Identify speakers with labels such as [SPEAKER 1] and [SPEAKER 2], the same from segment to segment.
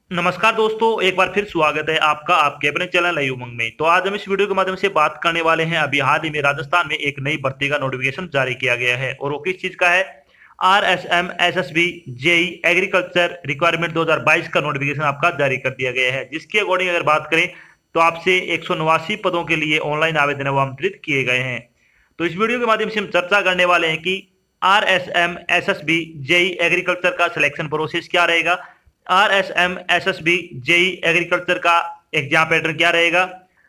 [SPEAKER 1] नमस्कार दोस्तों, एक बार फिर स्वागत है आपका आपके अपने चैनल लाइव उमंग में। तो आज हम इस वीडियो के माध्यम से बात करने वाले हैं। अभी हाल ही में राजस्थान में एक नई भर्ती का नोटिफिकेशन जारी किया गया है और वो किस चीज का है? RSM SSB JE agriculture requirement 2022 का नोटिफिकेशन आपका जारी कर दिया गया है, जिसके अकॉर्डिंग अगर बात करें तो आपसे 189 पदों के लिए ऑनलाइन आवेदन वो आमंत्रित किए गए हैं। तो इस वीडियो के माध्यम से हम चर्चा करने वाले हैं कि RSM SSB जेई एग्रीकल्चर का सिलेक्शन प्रोसेस क्या रहेगा, RSM SSB जेई एग्रीकल्चर का एग्जाम पैटर्न क्या रहेगा,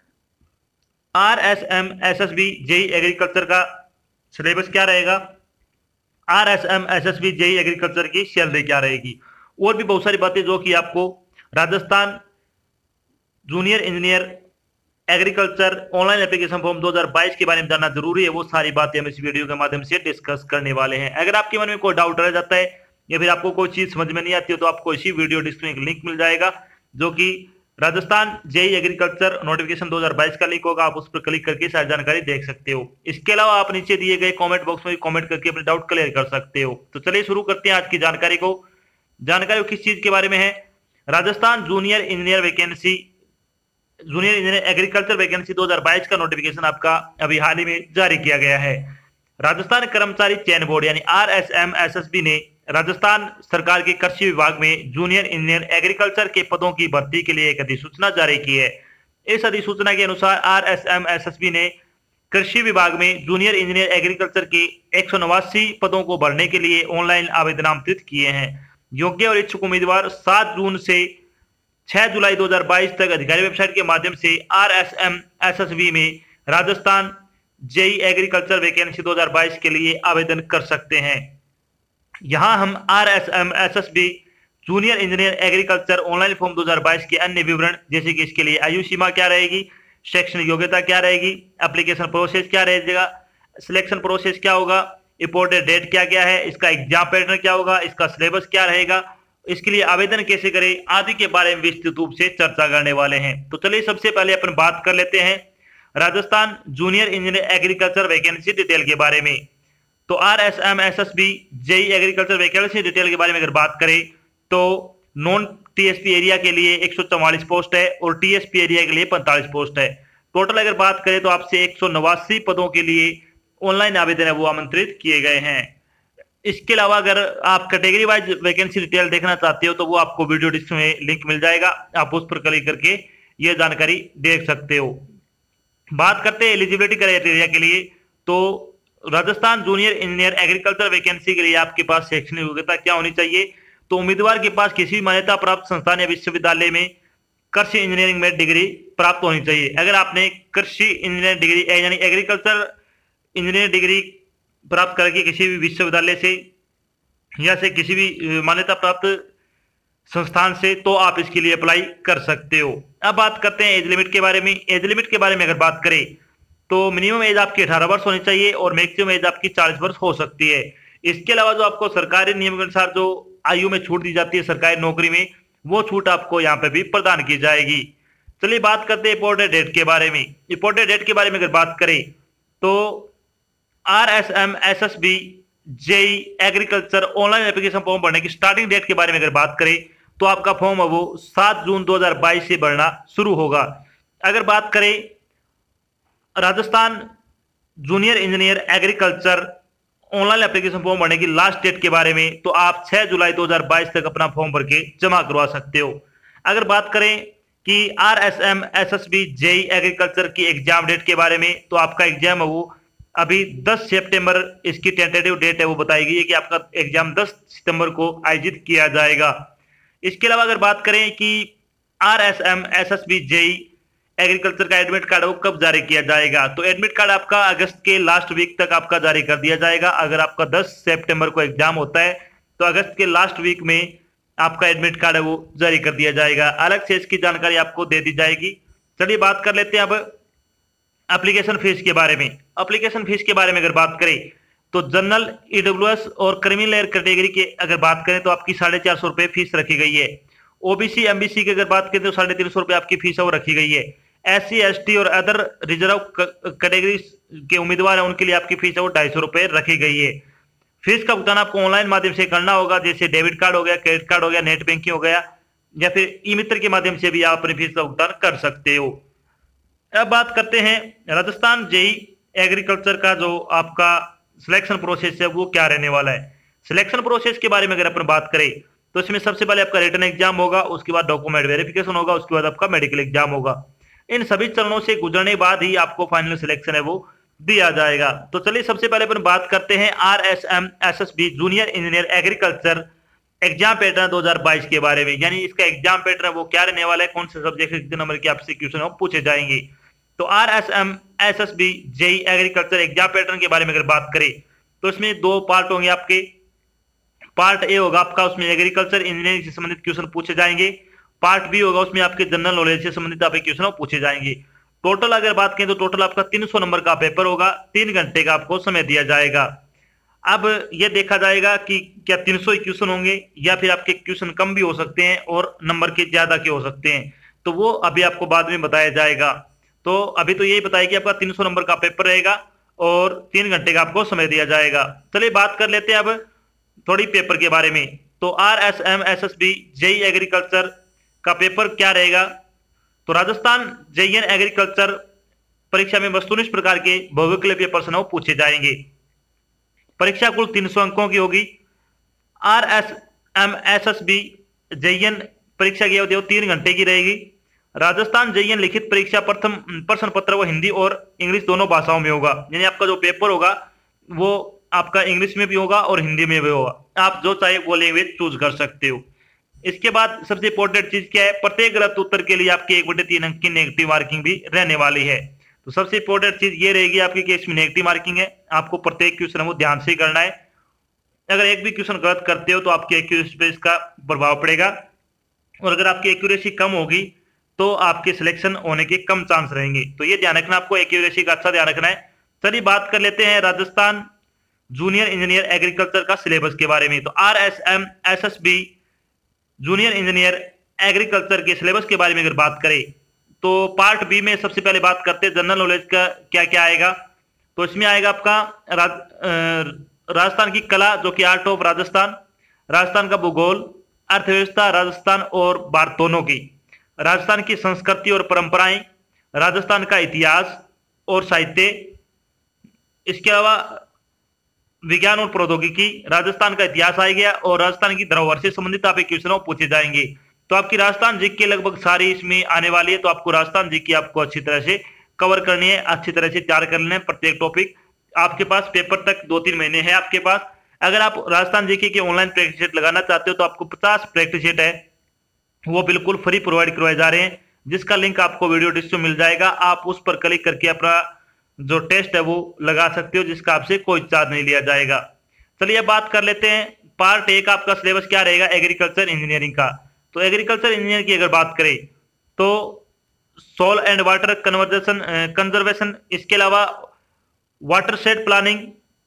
[SPEAKER 1] RSM SSB जेई एग्रीकल्चर का सिलेबस क्या रहेगा, RSM SSB जेई एग्रीकल्चर की सैलरी क्या रहेगी, और भी बहुत सारी बातें जो कि आपको Rajasthan junior engineer agriculture online application form 2022 के बारे में जानना जरूरी है, वो सारी बातें हम इस वीडियो के माध्यम से डिस्कस करने वाले हैं। अगर आपके मन में कोई डाउट रह जाता है या फिर आपको कोई चीज समझ में नहीं आती है तो आपको इसी वीडियो डिस्क्रिप्शन लिंक मिल जाएगा, जो कि राजस्थान जेई एग्रीकल्चर नोटिफिकेशन 2022 का लिंक होगा। आप उस पर क्लिक करके सारी जानकारी देख सकते हो। इसके अलावा आप नीचे दिए गए कमेंट बॉक्स में कमेंट करके अपने डाउट क्लियर कर सकते हो। तो चलिए शुरू करते हैं आज की जानकारी को। जानकारी किस चीज के बारे में है? Rajasthan junior engineer agriculture vacancy 2022 का नोटिफिकेशन आपका अभी हाल ही में जारी किया गया है। राजस्थान कर्मचारी चयन बोर्ड यानी RSM SSB ने राजस्थान सरकार के कृषि विभाग में जूनियर इंजीनियर एग्रीकल्चर के पदों की भर्ती के लिए एक अधिसूचना जारी की है। इस अधिसूचना के अनुसार RSM SSB ने कृषि विभाग में जूनियर इंजीनियर एग्रीकल्चर के 189 पदों को भरने के लिए ऑनलाइन आवेदन आमंत्रित किए हैं। योग्य और इच्छुक उम्मीदवार 7 जून से 6 जुलाई 2022 तक अधिकारी वेबसाइट के माध्यम से RSM SSB में राजस्थान जेई एग्रीकल्चर वैकेंसी 2022 के लिए आवेदन कर सकते हैं। यहां हम RSM SSB junior engineer agriculture online form 2022 के अन्य विवरण, जैसे कि इसके लिए आयु सीमा क्या रहेगी, शैक्षणिक योग्यता क्या रहेगी, एप्लीकेशन प्रोसेस क्या रहेगा, सिलेक्शन प्रोसेस क्या होगा, इम्पोर्टेड डेट क्या क्या है, इसका एग्जाम पैटर्न क्या होगा, इसका सिलेबस क्या रहेगा, इसके लिए आवेदन कैसे करें आदि के बारे में विस्तृत रूप से चर्चा करने वाले हैं। तो चलिए सबसे पहले अपन बात कर लेते हैं Rajasthan junior engineer agriculture vacancy detail के बारे में। तो RSM SSB JE agriculture vacancy detail के बारे में अगर बात करें तो नॉन TSP एरिया के लिए 144 पोस्ट है और TSP एरिया के लिए 45 पोस्ट है। टोटल अगर बात करें तो आपसे 189 पदों के लिए ऑनलाइन आवेदन है वो आमंत्रित किए गए हैं। इसके अलावा अगर आप कैटेगरी वाइज वैकेंसी डिटेल देखना चाहते हो तो वो आपको वीडियो डिस्क्रिप्शन में लिंक मिल जाएगा, आप उस पर क्लिक करके ये जानकारी देख सकते हो। बात करते हैं एलिजिबिलिटी क्राइटेरिया के लिए, तो Rajasthan junior engineer agriculture vacancy के लिए आपके पास शैक्षणिक योग्यता क्या होनी चाहिए? तो उम्मीदवार के पास किसी भी मान्यता प्राप्त संस्थान या विश्वविद्यालय में कृषि इंजीनियरिंग में डिग्री प्राप्त होनी चाहिए। अगर आपने कृषि इंजीनियर डिग्री यानी एग्रीकल्चर इंजीनियर डिग्री प्राप्त करके किसी भी विश्वविद्यालय से या से किसी भी मान्यता प्राप्त संस्थान से, तो आप इसके लिए अप्लाई कर सकते हो। अब बात करते हैं एज लिमिट के बारे में। एज लिमिट के बारे में अगर बात करें तो मिनिमम एज आपकी 18 वर्ष होनी चाहिए और मैक्सिमम एज आपकी 40 वर्ष हो सकती है। इसके अलावा जो आपको सरकारी नियम के अनुसार जो आयु में छूट दी जाती है सरकारी नौकरी में, वो छूट आपको यहाँ पे भी प्रदान की जाएगी। चलिए बात करते हैं इम्पोर्टेड डेट के बारे में। इम्पोर्टेड डेट के बारे में अगर बात करें तो RSM SSB JE agriculture online application form भरने की स्टार्टिंग डेट के बारे में अगर बात करें तो आपका फॉर्म है वो 7 जून 2022 से भरना शुरू होगा। अगर बात करें Rajasthan junior engineer agriculture online application form भरने की लास्ट डेट के बारे में, तो आप 6 जुलाई 2022 तक अपना फॉर्म भर के जमा करवा सकते हो। अगर बात करें कि RSM SSB जेई एग्रीकल्चर की एग्जाम डेट के बारे में, तो आपका एग्जाम है वो अभी 10 सितंबर इसकी टेंटेटिव डेट है वो बताई गई है कि आपका एग्जाम 10 सितंबर को आयोजित किया जाएगा। इसके अलावा अगर बात करें कि RSM SSB जेई एग्रीकल्चर का एडमिट कार्ड वो कब जारी किया जाएगा, तो एडमिट कार्ड आपका अगस्त के लास्ट वीक तक आपका जारी कर दिया जाएगा। अगर आपका 10 सितंबर को एग्जाम होता है तो अगस्त के लास्ट वीक में आपका एडमिट कार्ड है वो जारी कर दिया जाएगा। अलग से इसकी जानकारी आपको दे दी जाएगी। चलिए बात कर लेते हैं अब एप्लीकेशन फीस के बारे में। एप्लीकेशन फीस के बारे में अगर बात करें तो जनरल EWS और क्रिमिनल कैटेगरी के अगर बात करें तो आपकी 450 रुपए फीस रखी गई है। OBC MBC की अगर बात करें तो 350 रुपए आपकी फीस है वो रखी गई है। SC ST और अदर रिजर्व कैटेगरी के उम्मीदवार हैं उनके लिए आपकी फीस है वो 250 रुपए रखी गई है। फीस का भुगतान आपको ऑनलाइन माध्यम से करना होगा, जैसे डेबिट कार्ड हो गया, क्रेडिट कार्ड हो गया, नेट बैंकिंग हो गया, या फिर ई मित्र के माध्यम से भी आप अपनी फीस का भुगतान कर सकते हो। अब बात करते हैं राजस्थान जेई एग्रीकल्चर का जो आपका सिलेक्शन प्रोसेस है वो क्या रहने वाला है। सिलेक्शन प्रोसेस के बारे में अगर अपन बात करें तो इसमें सबसे पहले आपका रिटन एग्जाम होगा, उसके बाद डॉक्यूमेंट वेरिफिकेशन होगा, उसके बाद आपका मेडिकल एग्जाम होगा। इन सभी चरणों से गुजरने बाद ही आपको फाइनल सिलेक्शन है वो दिया जाएगा। तो चलिए सबसे पहले अपन बात करते हैं RSM SSB junior engineer agriculture exam pattern 2022 के बारे में। यानी इसका एग्जाम पैटर्न वो क्या रहने वाला है, कौन से सब्जेक्ट के कितने नंबर के आपसे क्वेश्चन वो पूछे जाएंगे। तो RSM SSB JE agriculture exam pattern के बारे में अगर बात करें तो इसमें दो पार्ट होंगे आपके। पार्ट ए होगा आपका, उसमें एग्रीकल्चर इंजीनियरिंग से संबंधित क्वेश्चन पूछे जाएंगे। पार्ट बी होगा, उसमें आपके जनरल नॉलेज से संबंधित आपके क्वेश्चन पूछे जाएंगे। टोटल अगर बात करें तो टोटल आपका 300 नंबर का पेपर होगा, 3 घंटे का आपको समय दिया जाएगा। अब यह देखा जाएगा कि क्या 300 ही क्वेश्चन होंगे या फिर आपके क्वेश्चन कम भी हो सकते हैं और नंबर के ज्यादा के हो सकते हैं, तो वो अभी आपको बाद में बताया जाएगा। तो अभी तो यही बताया कि आपका 300 नंबर का पेपर रहेगा और 3 घंटे का आपको समय दिया जाएगा। चलिए बात कर लेते हैं अब थोड़ी पेपर के बारे में। तो RSM SSB जेई एग्रीकल्चर का पेपर क्या रहेगा। तो राजस्थान जेईएन एग्रीकल्चर परीक्षा में वस्तुनिष्ठ प्रकार के बहुविकल्पीय प्रश्न पूछे जाएंगे। परीक्षा कुल 300 अंकों की होगी। RSM SSB जेईएन परीक्षा की अवधि 3 घंटे की रहेगी। राजस्थान जेईएन लिखित परीक्षा प्रथम प्रश्न पत्र वो हिंदी और इंग्लिश दोनों भाषाओं में होगा। यानी आपका जो पेपर होगा वो आपका इंग्लिश में भी होगा और हिंदी में भी होगा, आप जो चाहे वो लैंग्वेज चूज कर सकते हो। इसके बाद सबसे इंपॉर्टेंट चीज क्या है, प्रत्येक गलत उत्तर के लिए आपकी 1/3 अंक की नेगेटिव मार्किंग भी रहने वाली है। तो सबसे इंपॉर्टेंट चीज ये रहेगी आपकी कि इसमें नेगेटिव मार्किंग है, आपको प्रत्येक क्वेश्चन वो ध्यान से करना है। अगर एक भी क्वेश्चन गलत करते हो तो आपकी एक्यूरेसी पे इसका प्रभाव पड़ेगा, और अगर आपकी एक्यूरेसी कम होगी तो आपके सिलेक्शन होने के कम चांस रहेंगे। तो ये ध्यान रखना, आपको एक्यूरेसी का अच्छा ध्यान रखना है। चलिए बात कर लेते हैं राजस्थान जूनियर इंजीनियर एग्रीकल्चर का सिलेबस के बारे में। तो RSM SSB junior engineer agriculture के सिलेबस के बारे में अगर बात करें तो पार्ट बी में सबसे पहले बात करते हैं जनरल नॉलेज का क्या क्या आएगा। तो इसमें आएगा आपका राजस्थान की कला जो कि आर्ट ऑफ राजस्थान, राजस्थान का भूगोल, अर्थव्यवस्था राजस्थान और भारत दोनों की, राजस्थान की संस्कृति और परंपराएं, राजस्थान का इतिहास और साहित्य, इसके अलावा विज्ञान और प्रौद्योगिकी, राजस्थान का इतिहास आ गया, और राजस्थान की धरोहर से संबंधित आप क्वेश्चन पूछे जाएंगे। तो आपकी राजस्थान जी के लगभग सारी इसमें आने वाली है, तो आपको राजस्थान जी की आपको अच्छी तरह से कवर करनी है, अच्छी तरह से तैयार कर लेना है। प्रत्येक टॉपिक आपके पास पेपर तक 2-3 महीने है आपके पास। अगर आप राजस्थान जी के ऑनलाइन प्रैक्टिस सेट लगाना चाहते हो तो आपको 50 प्रैक्टिस सेट है वो बिल्कुल फ्री प्रोवाइड करवाए जा रहे हैं, जिसका लिंक आपको वीडियो डिस्क्रिप्शन में मिल जाएगा। आप उस पर क्लिक करके अपना जो टेस्ट है वो लगा सकते हो, जिसका आपसे कोई चार्ज नहीं लिया जाएगा। चलिए बात कर लेते हैं पार्ट ए का आपका सिलेबस क्या रहेगा एग्रीकल्चर इंजीनियरिंग का। तो एग्रीकल्चर इंजीनियर की अगर बात करें तो सॉइल एंड वाटर कंजर्वेशन, इसके अलावा watershed planning,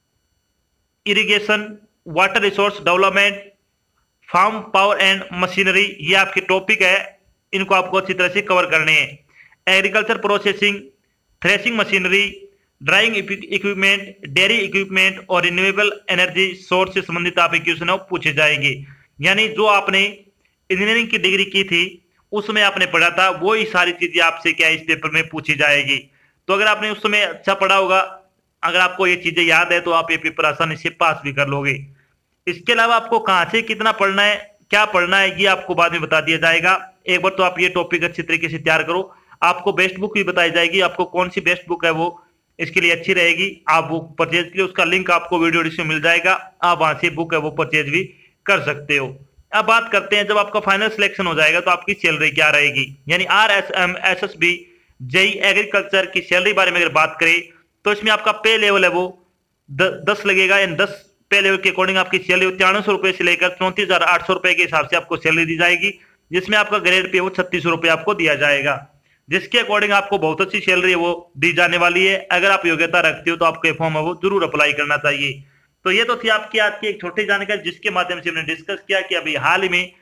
[SPEAKER 1] irrigation, water resource development, farm power and machinery, ये आपके टॉपिक है, इनको आपको अच्छी तरह से कवर करने हैं। Agriculture processing, threshing machinery, drying equipment, dairy equipment और रिन्यूएबल एनर्जी सोर्स से संबंधित आप क्वेश्चन पूछे जाएंगे। यानी जो आपने इंजीनियरिंग की डिग्री की थी उसमें आपने पढ़ा था वो ही सारी चीजें आपसे क्या इस पेपर में पूछी जाएगी। तो अगर आपने उस समय अच्छा पढ़ा होगा, अगर आपको ये चीजें याद है तो आप ये पेपर आसानी से पास भी कर लोगे। इसके अलावा आपको कहाँ से कितना पढ़ना है, क्या पढ़ना है, ये आपको बाद में बता दिया जाएगा। एक बार तो आप ये टॉपिक अच्छी तरीके से तैयार करो। आपको बेस्ट बुक भी बताई जाएगी, आपको कौन सी बेस्ट बुक है वो इसके लिए अच्छी रहेगी। आप बुक परचेज के लिए उसका लिंक आपको वीडियो डिस्क्रिप्शन में मिल जाएगा, आप वहां से बुक है वो परचेज भी कर सकते हो। अब बात करते हैं जब आपका फाइनल सिलेक्शन हो जाएगा तो आपकी सैलरी क्या रहेगी। यानी RSM SSB जेई एग्रीकल्चर की सैलरी बारे में अगर बात करें तो इसमें आपका पे लेवल है वो 10 लगेगा। यानी 10 पे लेवल के अकॉर्डिंग आपकी सैलरी 9300 रुपए से लेकर 34,800 रुपए के हिसाब से आपको सैलरी दी जाएगी, जिसमें आपका ग्रेड पे वो 3600 रुपए आपको दिया जाएगा, जिसके अकॉर्डिंग आपको बहुत अच्छी सैलरी वो दी जाने वाली है। अगर आप योग्यता रखते हो तो आपको फॉर्म है वो जरूर अप्लाई करना चाहिए। तो ये तो थी आपकी आज की एक छोटी जानकारी, जिसके माध्यम से हमने डिस्कस किया कि अभी हाल ही में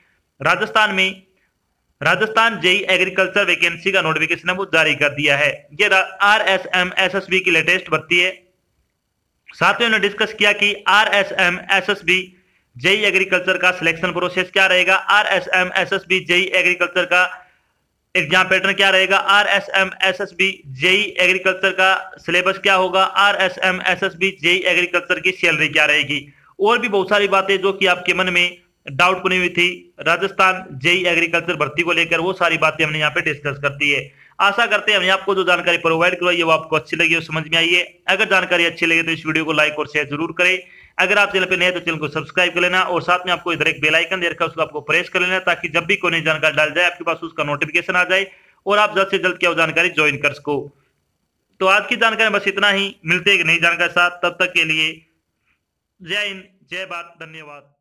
[SPEAKER 1] राजस्थान जेई एग्रीकल्चर वैकेंसी का नोटिफिकेशन वो जारी कर दिया है। ये RSM SSB की लेटेस्ट भर्ती है। साथ में हमने डिस्कस किया कि RSM SSB जेई एग्रीकल्चर का सिलेक्शन प्रोसेस क्या रहेगा, आरएसएम एसएसबी जेई एग्रीकल्चर का एग्जाम पैटर्न क्या रहेगा, आरएसएम एसएसबी जेई एग्रीकल्चर का सिलेबस क्या होगा, आरएसएम एसएसबी जेई एग्रीकल्चर की सैलरी क्या रहेगी, और भी बहुत सारी बातें जो कि आपके मन में डाउट बनी हुई थी राजस्थान जेई एग्रीकल्चर भर्ती को लेकर, वो सारी बातें हमने यहाँ पे डिस्कस करती है। आशा करते हैं हमने आपको जो जानकारी प्रोवाइड करवाई है वो आपको अच्छी लगी और समझ में आई है। अगर जानकारी अच्छी लगी तो इस वीडियो को लाइक और शेयर जरूर करें। अगर आप चैनल पे नए तो चैनल को सब्सक्राइब कर लेना, और साथ में आपको इधर एक बेल आइकन दे रखा है उसको आपको प्रेस कर लेना, ताकि जब भी कोई नई जानकारी डाल जाए आपके पास उसका नोटिफिकेशन आ जाए और आप जल्द से जल्द क्या जानकारी ज्वाइन कर सको। तो आज की जानकारी बस इतना ही, मिलते हैं एक नई जानकारी के साथ, तब तक के लिए जय हिंद, जय भारत, धन्यवाद।